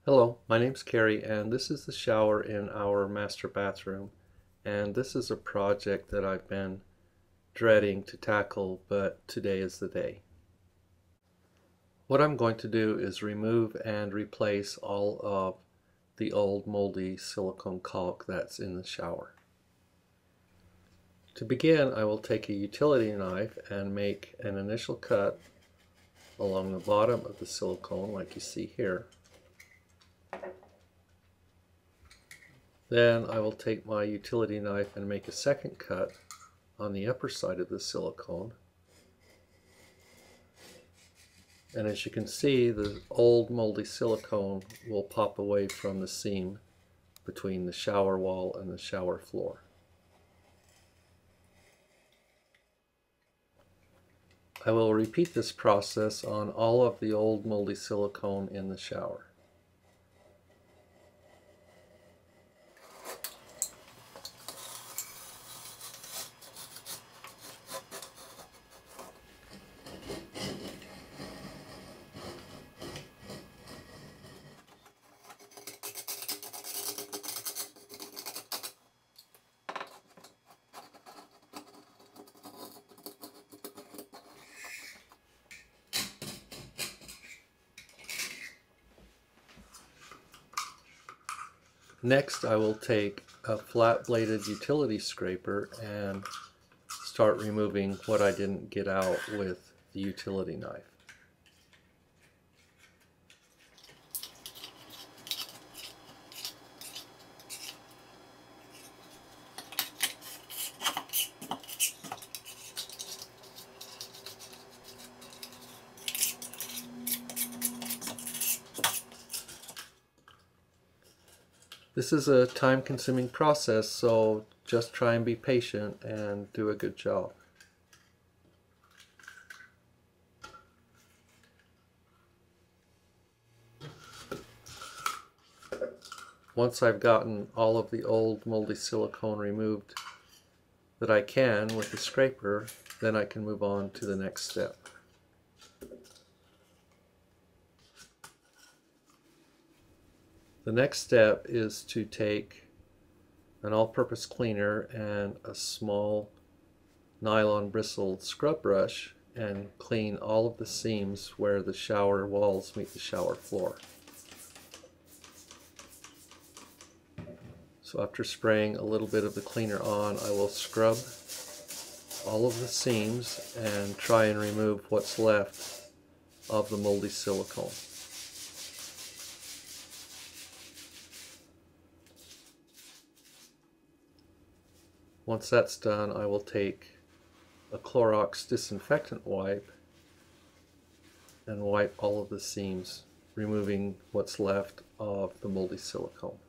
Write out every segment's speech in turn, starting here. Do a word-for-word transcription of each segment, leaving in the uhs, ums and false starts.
Hello, my name's Carrie and this is the shower in our master bathroom, and this is a project that I've been dreading to tackle, but today is the day. What I'm going to do is remove and replace all of the old moldy silicone caulk that's in the shower. To begin, I will take a utility knife and make an initial cut along the bottom of the silicone like you see here. Then I will take my utility knife and make a second cut on the upper side of the silicone. And as you can see, the old moldy silicone will pop away from the seam between the shower wall and the shower floor. I will repeat this process on all of the old moldy silicone in the shower. Next, I will take a flat-bladed utility scraper and start removing what I didn't get out with the utility knife. This is a time-consuming process, so just try and be patient and do a good job. Once I've gotten all of the old moldy silicone removed that I can with the scraper, then I can move on to the next step. The next step is to take an all-purpose cleaner and a small nylon bristled scrub brush and clean all of the seams where the shower walls meet the shower floor. So after spraying a little bit of the cleaner on, I will scrub all of the seams and try and remove what's left of the moldy silicone. Once that's done, I will take a Clorox disinfectant wipe and wipe all of the seams, removing what's left of the moldy silicone.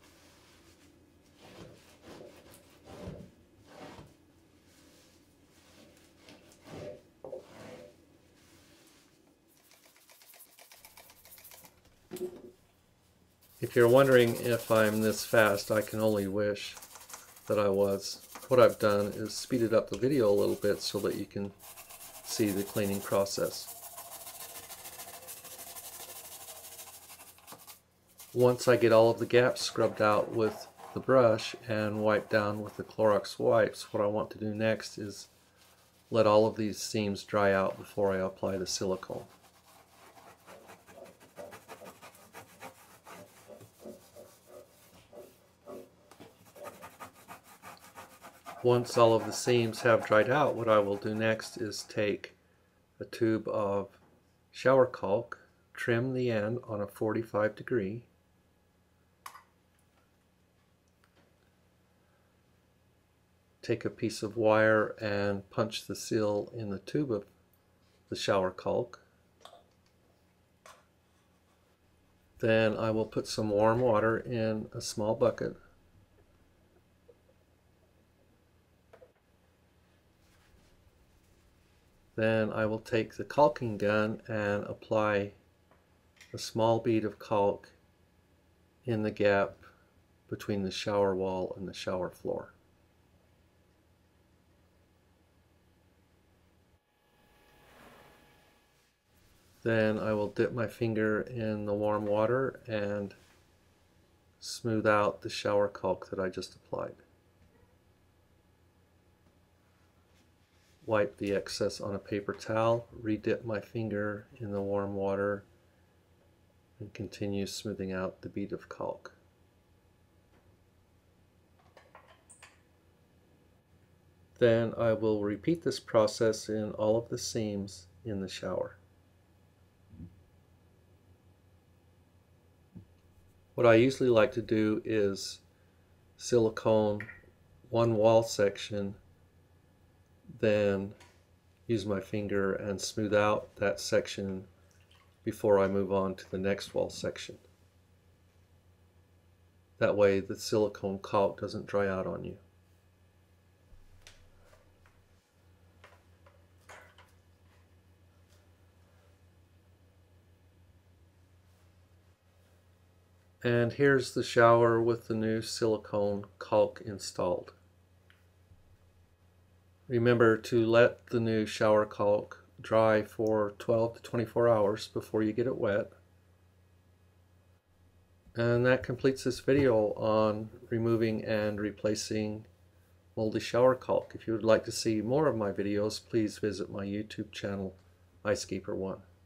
If you're wondering if I'm this fast, I can only wish that I was. What I've done is speeded up the video a little bit so that you can see the cleaning process. Once I get all of the gaps scrubbed out with the brush and wiped down with the Clorox wipes, what I want to do next is let all of these seams dry out before I apply the silicone. Once all of the seams have dried out, what I will do next is take a tube of shower caulk, trim the end on a forty-five degree, take a piece of wire and punch the seal in the tube of the shower caulk. Then I will put some warm water in a small bucket. Then I will take the caulking gun and apply a small bead of caulk in the gap between the shower wall and the shower floor. Then I will dip my finger in the warm water and smooth out the shower caulk that I just applied. Wipe the excess on a paper towel, re-dip my finger in the warm water, and continue smoothing out the bead of caulk. Then I will repeat this process in all of the seams in the shower. What I usually like to do is silicone one wall section, then use my finger and smooth out that section before I move on to the next wall section. That way the silicone caulk doesn't dry out on you. And here's the shower with the new silicone caulk installed. Remember to let the new shower caulk dry for twelve to twenty-four hours before you get it wet. And that completes this video on removing and replacing moldy shower caulk. If you would like to see more of my videos, please visit my YouTube channel, Icekeeper one.